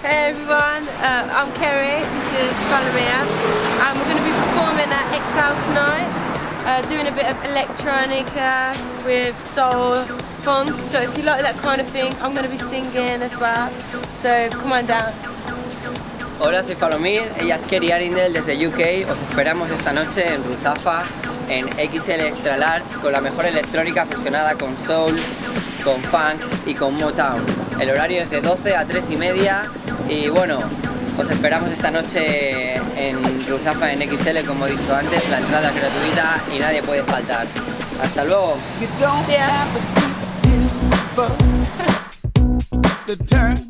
Hey everyone, I'm Kerry, this is Valamia, and we're going to be performing at Exile tonight, doing a bit of electronica with soul, funk, so if you like that kind of thing, I'm going to be singing as well, so come on down. Hola, soy Falomir, ella es Kerry Arindel desde UK, os esperamos esta noche en Ruzafa, en XL Extra Large, con la mejor electrónica fusionada con soul, con funk y con Motown. El horario es de 12 a 3 y media y bueno, os esperamos esta noche en Ruzafa en XL, como he dicho antes, la entrada es gratuita y nadie puede faltar. Hasta luego. See ya.